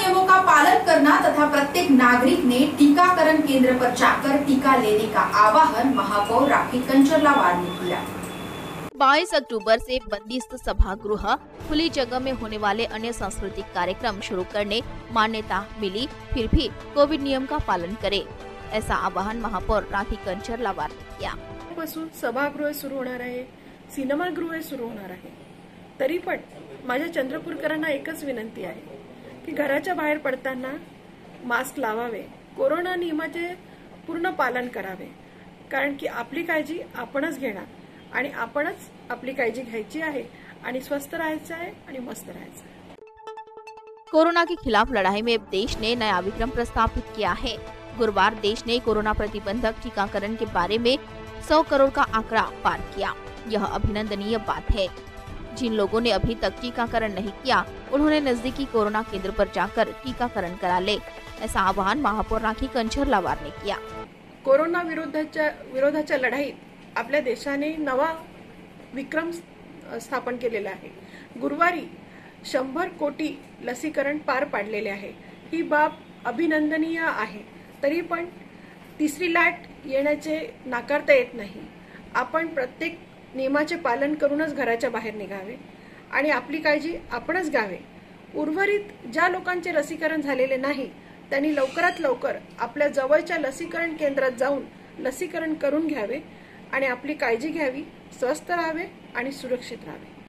नियमों का पालन करना तथा प्रत्येक नागरिक ने टीकाकरण केंद्र पर जाकर टीका लेने का आह्वान महापौर राखी कंचरलावाल ने किया। 22 अक्टूबर से बंदिस्त सभागृह, खुली जगह में होने वाले अन्य सांस्कृतिक कार्यक्रम शुरू करने मान्यता मिली, फिर भी कोविड नियम का पालन करें, ऐसा आवाहन महापौर राखी कंचरलावाल ने किया। पासून सभागृह सुरू होणार आहे, सिनेमागृह सुरू होणार आहे, तरी पण माझ्या चंद्रपूरकरांना एकच विनंती आहे की घराच्या बाहेर पडताना मास्क लावावे, कोरोना नियमाचे पूर्ण पालन करावे, कारण की आपली काळजी आपणच घेणार आणि आपणच आपली काळजी घ्यायची आहे आणि स्वस्थ राहायचं आहे आणि मस्त राहायचं आहे। कोरोना के खिलाफ लड़ाई में देश ने नया विक्रम प्रस्थापित किया है। गुरुवार देश ने कोरोना प्रतिबंधक टीकाकरण के बारे में 100 करोड़ का आंकड़ा पार किया। यह अभिनंदनीय बात है। जिन लोगों ने अभी तक टीकाकरण नहीं किया, उन्होंने नजदीकी कोरोना केंद्र पर जाकर टीकाकरण करा ले, ऐसा आह्वान महापौर राखी कंचरलावाल ने किया। कोरोना विरोधाच्या लढाईत आपल्या देशाने नवा विक्रम स्थापन केलेला आहे। गुरुवारी 100 कोटी लसीकरण पार पाडलेले आहे। ही बाब अभिनंदनीय आहे। तरी पण तिसरी लाट येण्याचे नाकारता येत नाही। आपण प्रत्येक नियमाचे पालन करूनच घराच्या बाहेर निघावे आणि आपली काळजी आपणच घ्यावे। उर्वरित ज्या लोकांचे लसीकरण झालेले नाही, त्यांनी लवकरात लवकर आपल्या जवळच्या लसीकरण केंद्रात जाऊन लसीकरण करून घ्यावे आणि आपली काळजी घ्यावी, स्वस्थ राहावे आणि सुरक्षित राहावे।